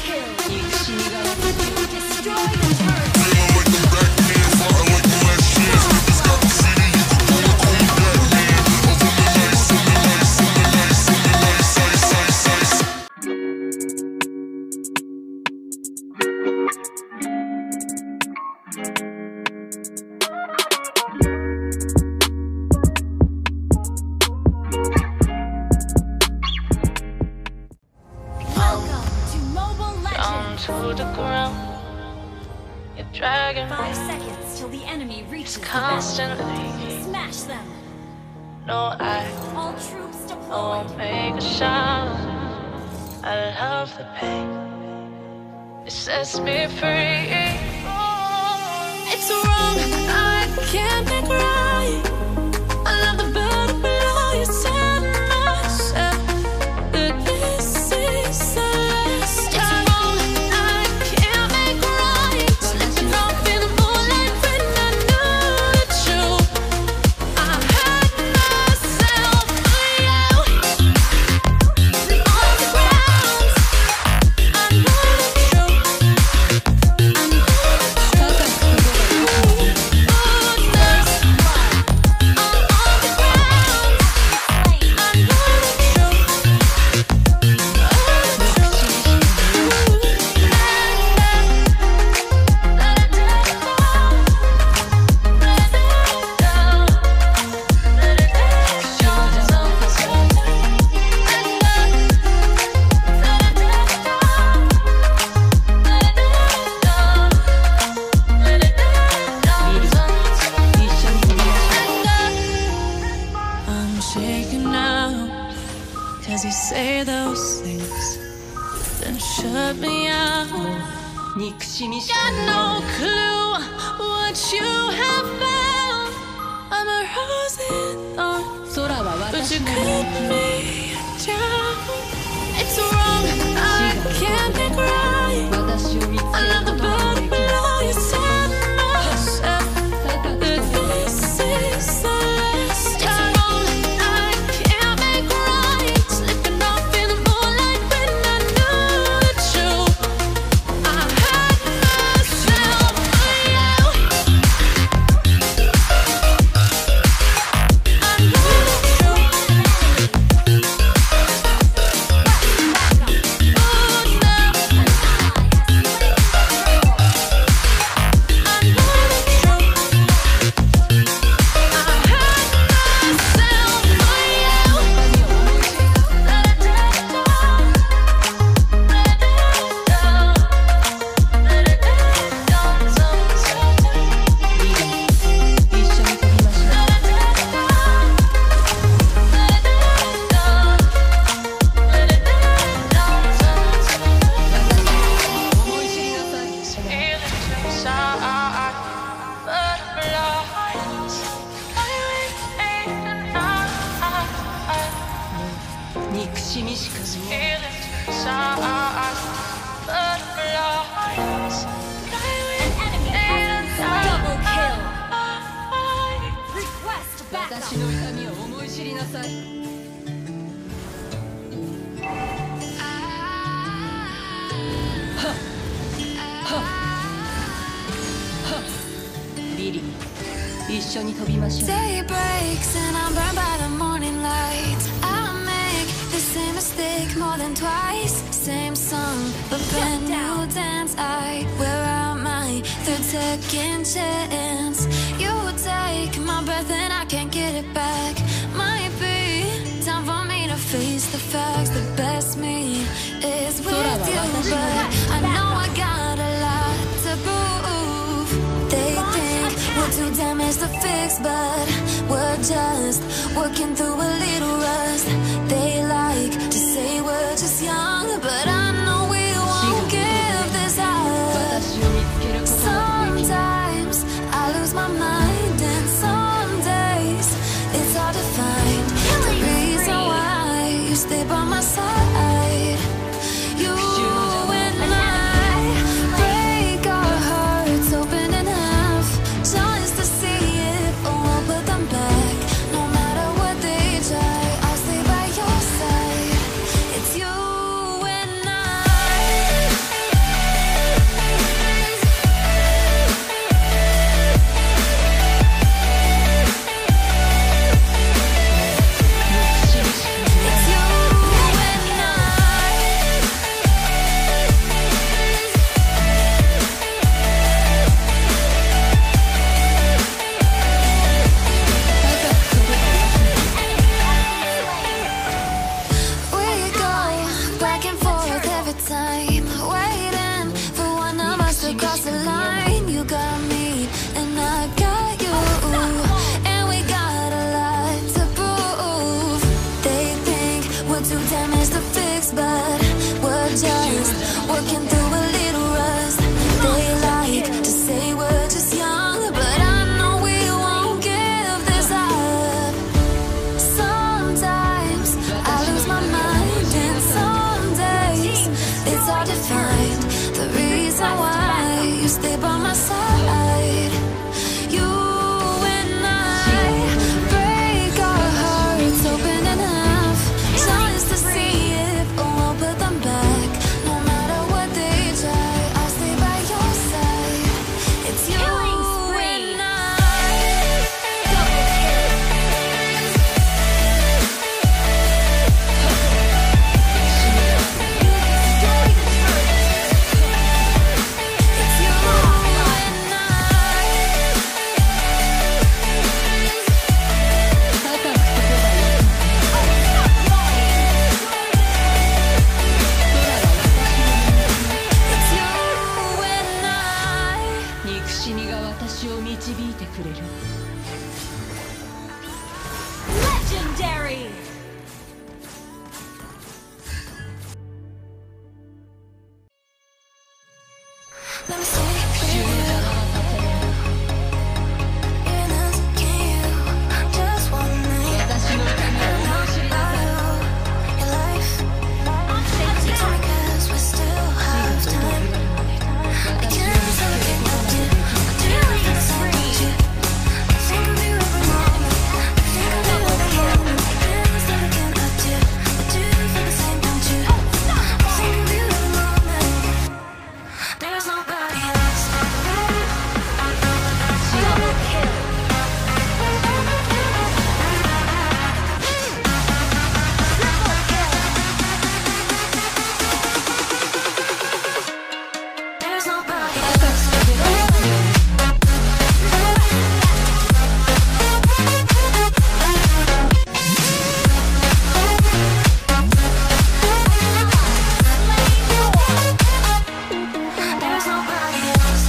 To the ground, you're dragging 5 seconds till the enemy reaches constantly. Smash them. No, All troops I deployed. won't make a sound. I love the pain. It sets me free. It's wrong, I can't make right. I love the bird below you said myself. But this is the last time. Cause you say those things, then shut me out. Got no clue what you have found. I'm a rose in thorn, but you cut me down. It's wrong, I can't make right. I love the bird below you said myself. But this is the last time. Day breaks and I'm burned by the morning light. I make the same mistake more than twice. Same song, but brand new dance. I wear out my third second chance. You take my breath and I can't get it back. Might be time for me to face the facts. The best me is with you, but I know I got a lot to prove. They think we're too damaged to fix, but we're just working through a little rust. They like to say we're just young, but I know we won't give this up. Sometimes I lose my mind, and some days it's hard to find the reason why you stay by my side. You and I break our hearts open in half just to see if we'll put them back. No matter what they try. reason why you stay by my side. You and I break our hearts open enough just to see if we'll put them back. No matter what they try, I'll stay by your side. It's you and I. Legendary! Let me stay with you. Even asking you just one night. I don't know about your life. You told me 'cause we still have time. I can't forget what you do. I think of you every moment. I think of you every moment. Can't stop looking at you. I do feel the same, don't you? I think of you every moment. There's nobody else. Double kill! Triple kill! There's nobody else. There's nobody else.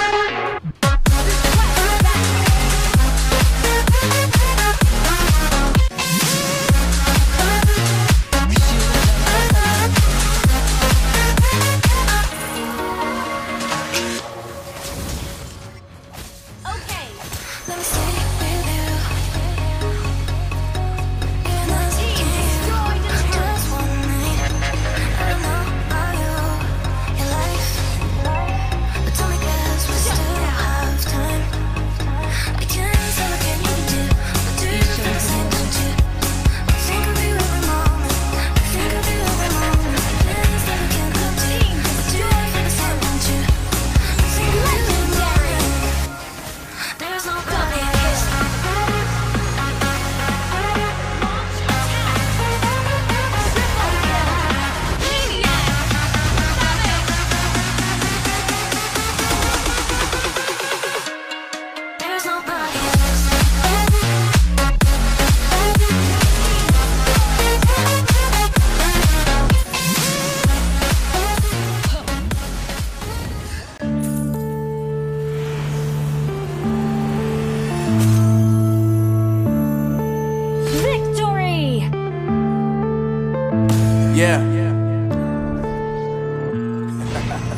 Okay! Let me stay with you. Even asking you just one night. I don't know about your life. But tell me 'cause we still have time. I can't stop looking at you. I do feel the same, don't you? I think of you every moment. I think of you every moment. I can't stop looking at you. I do feel the same, don't you? I think of you every moment. There's nobody else. There's nobody else. Victory! Yeah.